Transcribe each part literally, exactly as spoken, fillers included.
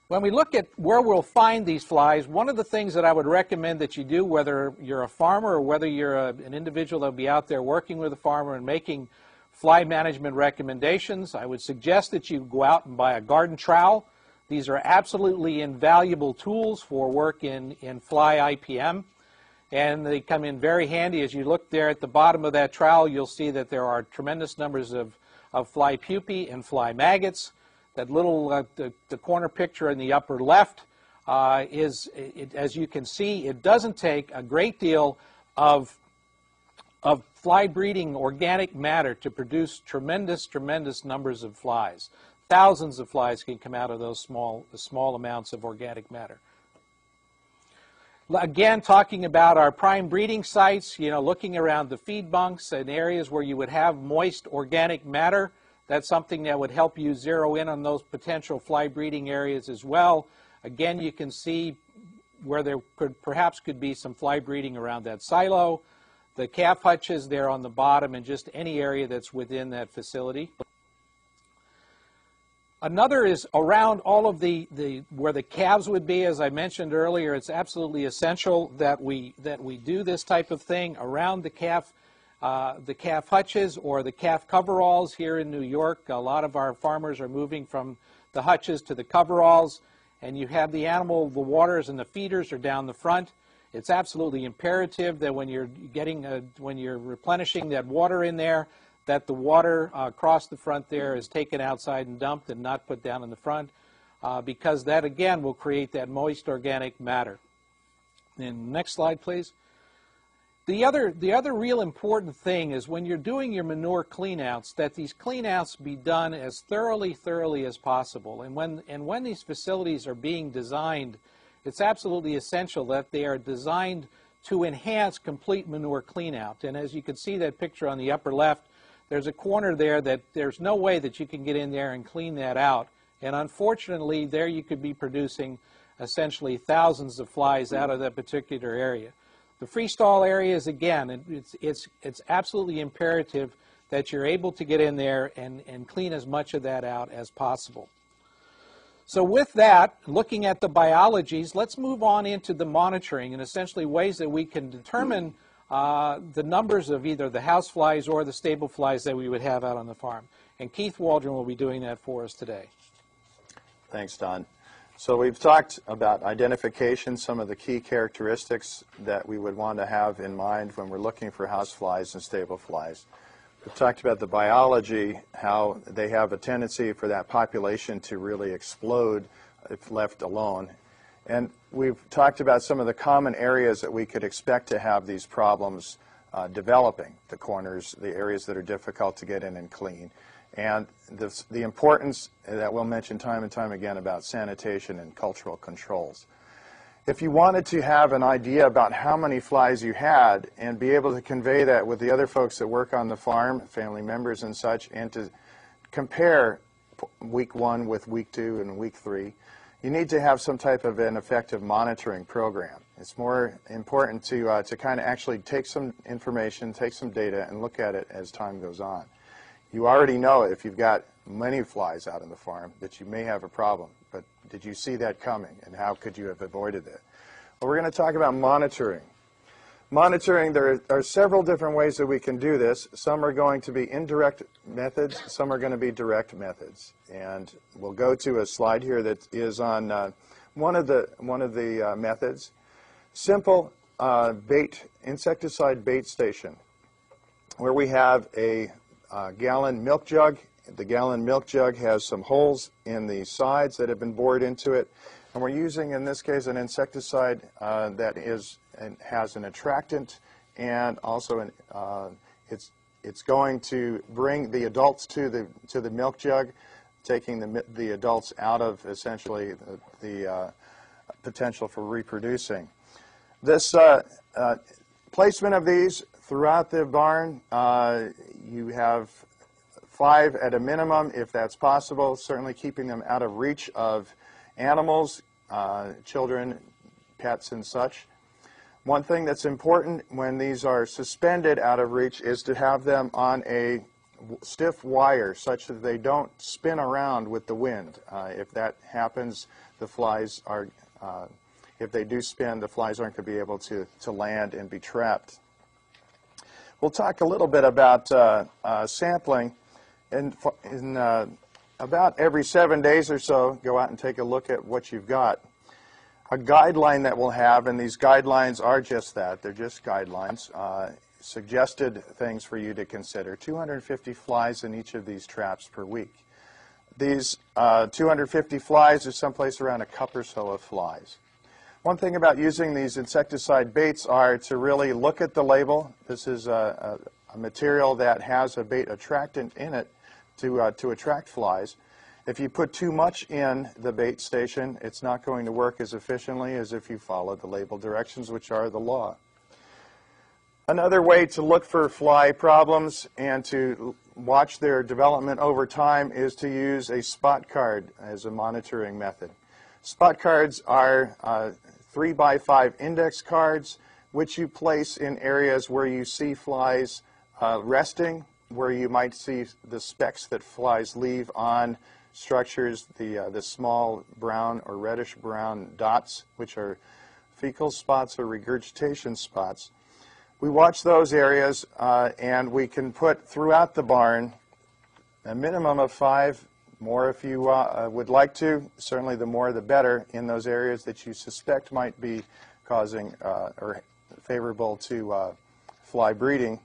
When we look at where we'll find these flies, one of the things that I would recommend that you do, whether you're a farmer or whether you're a, an individual that will be out there working with a farmer and making fly management recommendations, I would suggest that you go out and buy a garden trowel. These are absolutely invaluable tools for work in, in fly I P M, and they come in very handy. As you look there at the bottom of that trowel, you'll see that there are tremendous numbers of, of fly pupae and fly maggots. That little, uh, the, the corner picture in the upper left uh, is, it, as you can see, it doesn't take a great deal of, of fly breeding organic matter to produce tremendous, tremendous numbers of flies. Thousands of flies can come out of those small, small amounts of organic matter. Again, talking about our prime breeding sites, you know, looking around the feed bunks and areas where you would have moist organic matter. That's something that would help you zero in on those potential fly breeding areas as well. Again, you can see where there could perhaps could be some fly breeding around that silo. The calf hutches there on the bottom and just any area that's within that facility. Another is around all of the, the where the calves would be. As I mentioned earlier, it's absolutely essential that we that we do this type of thing around the calf Uh, the calf hutches or the calf coveralls here in New York. A lot of our farmers are moving from the hutches to the coveralls, and you have the animal, the waters and the feeders are down the front. It's absolutely imperative that when you're getting, a, when you're replenishing that water in there, that the water uh, across the front there is taken outside and dumped and not put down in the front, uh, because that again will create that moist organic matter. And next slide, please. The other, the other real important thing is when you're doing your manure cleanouts, that these cleanouts be done as thoroughly, thoroughly as possible. And when, and when these facilities are being designed, it's absolutely essential that they are designed to enhance complete manure cleanout. And as you can see that picture on the upper left, there's a corner there that there's no way that you can get in there and clean that out. And unfortunately, there you could be producing essentially thousands of flies out of that particular area. The freestall areas, again, it's, it's, it's absolutely imperative that you're able to get in there and, and clean as much of that out as possible. So with that, looking at the biologies, let's move on into the monitoring and essentially ways that we can determine uh, the numbers of either the houseflies or the stable flies that we would have out on the farm. And Keith Waldron will be doing that for us today. Thanks, Don. So we've talked about identification, some of the key characteristics that we would want to have in mind when we're looking for houseflies and stable flies. We've talked about the biology, how they have a tendency for that population to really explode if left alone. And we've talked about some of the common areas that we could expect to have these problems uh, developing, the corners, the areas that are difficult to get in and clean. And the, the importance that we'll mention time and time again about sanitation and cultural controls. If you wanted to have an idea about how many flies you had and be able to convey that with the other folks that work on the farm, family members and such, and to compare week one with week two and week three, you need to have some type of an effective monitoring program. It's more important to, uh, to kind of actually take some information, take some data, and look at it as time goes on. You already know if you've got many flies out on the farm that you may have a problem, but did you see that coming, and how could you have avoided it? Well, we're going to talk about monitoring. Monitoring, there are several different ways that we can do this. Some are going to be indirect methods, some are going to be direct methods. And we'll go to a slide here that is on uh, one of the, one of the uh, methods. Simple uh, bait, insecticide bait station, where we have a Uh, gallon milk jug. The gallon milk jug has some holes in the sides that have been bored into it, and we're using in this case an insecticide uh, that is and has an attractant, and also an, uh, it's it's going to bring the adults to the to the milk jug, taking the the adults out of essentially the, the uh, potential for reproducing. This uh, uh, placement of these throughout the barn, uh, you have five at a minimum if that's possible, certainly keeping them out of reach of animals, uh, children, pets, and such. One thing that's important when these are suspended out of reach is to have them on a stiff wire such that they don't spin around with the wind. Uh, if that happens, the flies are, uh, if they do spin, the flies aren't going to be able to, to land and be trapped. We'll talk a little bit about uh, uh, sampling. In, in uh, about every seven days or so, go out and take a look at what you've got. A guideline that we'll have, and these guidelines are just that, they're just guidelines, uh, suggested things for you to consider. two hundred fifty flies in each of these traps per week. These uh, two hundred fifty flies is someplace around a cup or so of flies. One thing about using these insecticide baits are to really look at the label. This is a, a, a material that has a bait attractant in it to, uh, to attract flies. If you put too much in the bait station, it's not going to work as efficiently as if you follow the label directions, which are the law. Another way to look for fly problems and to watch their development over time is to use a spot card as a monitoring method. Spot cards are uh, three by five index cards, which you place in areas where you see flies uh, resting, where you might see the specks that flies leave on structures, the, uh, the small brown or reddish brown dots, which are fecal spots or regurgitation spots. We watch those areas, uh, and we can put throughout the barn a minimum of five, more if you uh, would like to. Certainly the more the better in those areas that you suspect might be causing uh, or favorable to uh, fly breeding.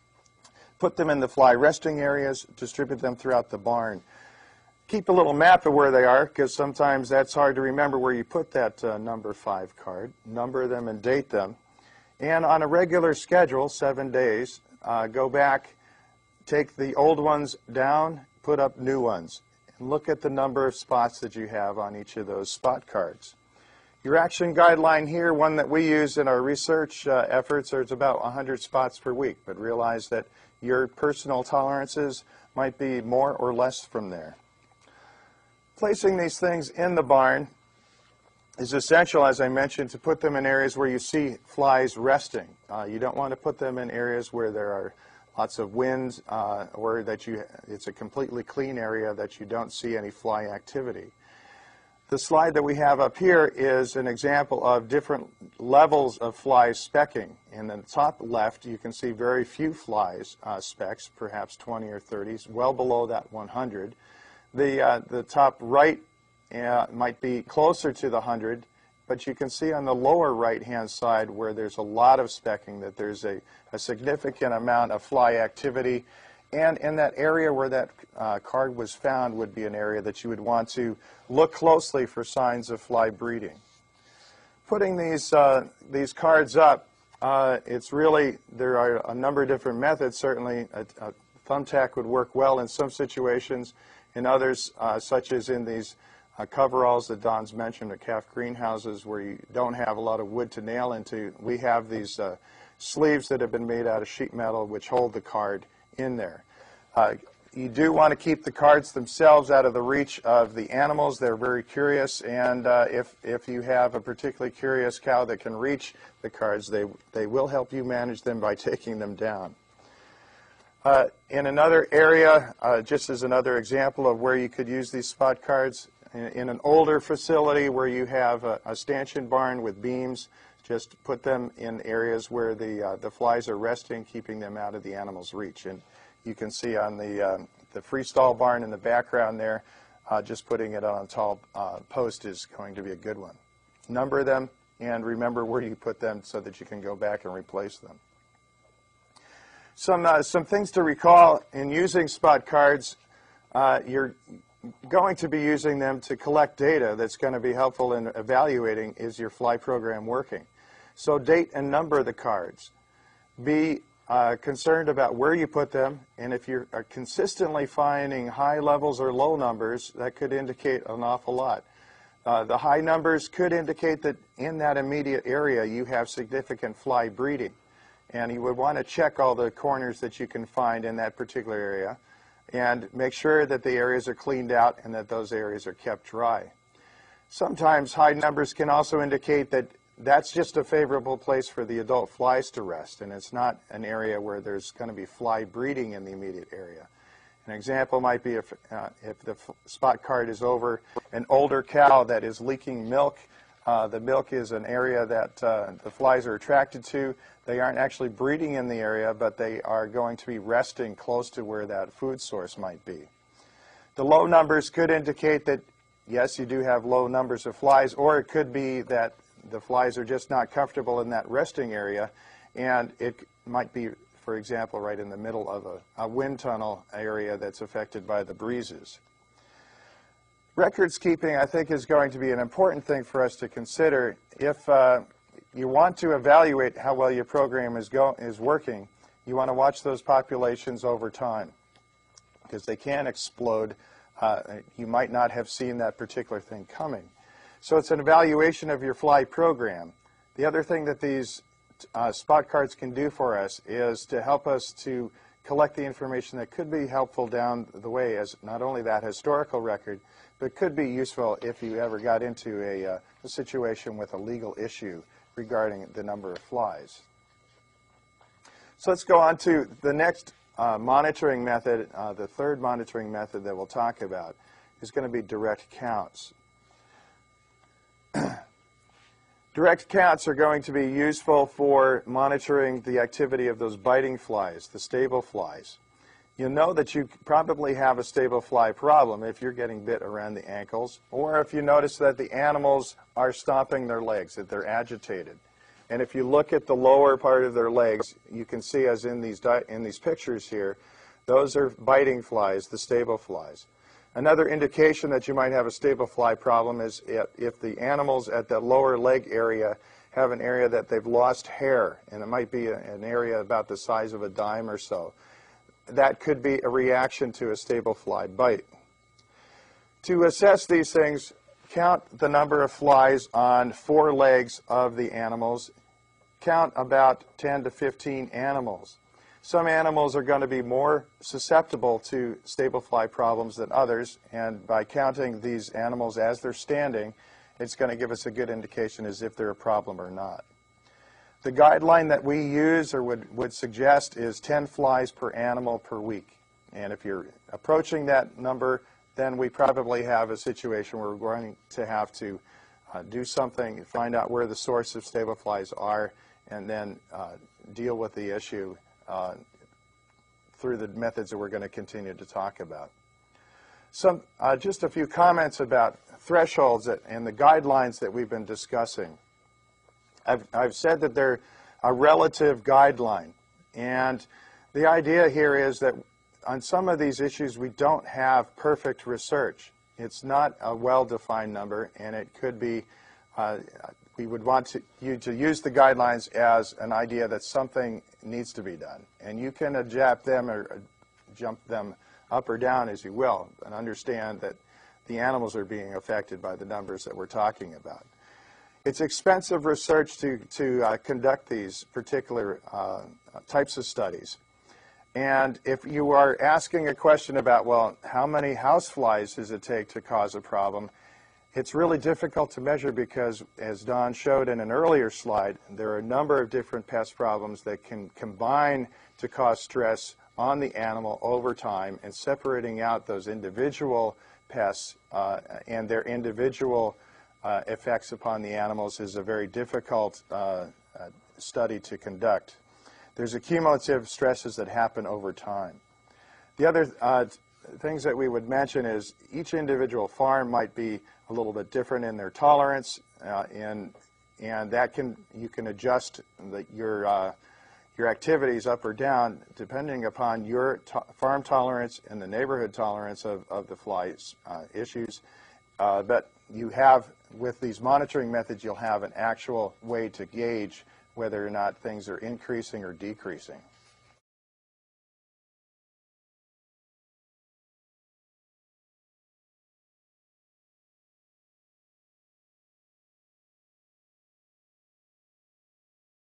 Put them in the fly resting areas, distribute them throughout the barn. Keep a little map of where they are, because sometimes that's hard to remember where you put that uh, number five card. Number them and date them. And on a regular schedule, seven days, uh, go back, take the old ones down, put up new ones, and look at the number of spots that you have on each of those spot cards. Your action guideline here, one that we use in our research uh, efforts, is about one hundred spots per week, but realize that your personal tolerances might be more or less from there. Placing these things in the barn is essential, as I mentioned, to put them in areas where you see flies resting. Uh, you don't want to put them in areas where there are lots of wind uh, or that you, it's a completely clean area that you don't see any fly activity. The slide that we have up here is an example of different levels of fly specking. In the top left, you can see very few flies uh, specks, perhaps twenty or thirty, well below that one hundred. The, uh, the top right Uh, might be closer to the one hundred, but you can see on the lower right-hand side where there's a lot of specking that there's a, a significant amount of fly activity. And in that area where that uh, card was found would be an area that you would want to look closely for signs of fly breeding. Putting these, uh, these cards up, uh, it's really, there are a number of different methods. Certainly a, a thumbtack would work well in some situations. In others, uh, such as in these Uh, coveralls that Don's mentioned, or calf greenhouses, where you don't have a lot of wood to nail into, we have these uh, sleeves that have been made out of sheet metal which hold the card in there. Uh, you do want to keep the cards themselves out of the reach of the animals. They're very curious, and uh, if, if you have a particularly curious cow that can reach the cards, they, they will help you manage them by taking them down. Uh, in another area, uh, just as another example of where you could use these spot cards, in an older facility where you have a, a stanchion barn with beams, just put them in areas where the, uh, the flies are resting, keeping them out of the animal's reach. And you can see on the, uh, the freestall barn in the background there, uh, just putting it on a tall uh, post is going to be a good one. Number them and remember where you put them so that you can go back and replace them. Some, uh, some things to recall in using spot cards. Uh, you're going to be using them to collect data that's going to be helpful in evaluating, is your fly program working. So date and number the cards. Be uh, concerned about where you put them, and if you are consistently finding high levels or low numbers, that could indicate an awful lot. Uh, the high numbers could indicate that in that immediate area you have significant fly breeding, and you would want to check all the corners that you can find in that particular area and make sure that the areas are cleaned out and that those areas are kept dry. Sometimes high numbers can also indicate that that's just a favorable place for the adult flies to rest, and it's not an area where there's going to be fly breeding in the immediate area. An example might be if, uh, if the spot cart is over an older cow that is leaking milk. Uh, the milk is an area that uh, the flies are attracted to. They aren't actually breeding in the area, but they are going to be resting close to where that food source might be. The low numbers could indicate that, yes, you do have low numbers of flies, or it could be that the flies are just not comfortable in that resting area, and it might be, for example, right in the middle of a, a wind tunnel area that's affected by the breezes. Records keeping, I think, is going to be an important thing for us to consider. If uh, you want to evaluate how well your program is, go is working, you want to watch those populations over time, because they can explode. Uh, you might not have seen that particular thing coming. So it's an evaluation of your fly program. The other thing that these uh, spot cards can do for us is to help us to collect the information that could be helpful down the way, as not only that historical record, but could be useful if you ever got into a, uh, a situation with a legal issue regarding the number of flies. So let's go on to the next uh, monitoring method. Uh, the third monitoring method that we'll talk about is going to be direct counts. Direct counts are going to be useful for monitoring the activity of those biting flies, the stable flies. You'll know that you probably have a stable fly problem if you're getting bit around the ankles, or if you notice that the animals are stomping their legs, that they're agitated. And if you look at the lower part of their legs, you can see, as in these, in these pictures here, those are biting flies, the stable flies. Another indication that you might have a stable fly problem is if, if the animals at that lower leg area have an area that they've lost hair, and it might be a, an area about the size of a dime or so. That could be a reaction to a stable fly bite. To assess these things, count the number of flies on four legs of the animals. Count about ten to fifteen animals. Some animals are going to be more susceptible to stable fly problems than others, and by counting these animals as they're standing, it's going to give us a good indication as if they're a problem or not. The guideline that we use or would, would suggest is ten flies per animal per week. And if you're approaching that number, then we probably have a situation where we're going to have to uh, do something, find out where the source of stable flies are, and then uh, deal with the issue uh, through the methods that we're going to continue to talk about. Some, uh, just a few comments about thresholds that, and the guidelines that we've been discussing. I've, I've said that they're a relative guideline, and the idea here is that on some of these issues we don't have perfect research. It's not a well-defined number, and it could be, uh, we would want to, you to use the guidelines as an idea that something needs to be done, and you can adapt them or uh, jump them up or down as you will, and understand that the animals are being affected by the numbers that we're talking about. It's expensive research to, to uh, conduct these particular uh, types of studies. And if you are asking a question about, well, how many houseflies does it take to cause a problem, it's really difficult to measure because, as Don showed in an earlier slide, there are a number of different pest problems that can combine to cause stress on the animal over time, and separating out those individual pests uh, and their individual Uh, effects upon the animals is a very difficult uh, uh, study to conduct. There's accumulative stresses that happen over time. The other uh, things that we would mention is each individual farm might be a little bit different in their tolerance, uh, and and that can you can adjust the, your uh, your activities up or down depending upon your to farm tolerance and the neighborhood tolerance of, of the fly uh, issues. Uh, but you have, with these monitoring methods, you'll have an actual way to gauge whether or not things are increasing or decreasing.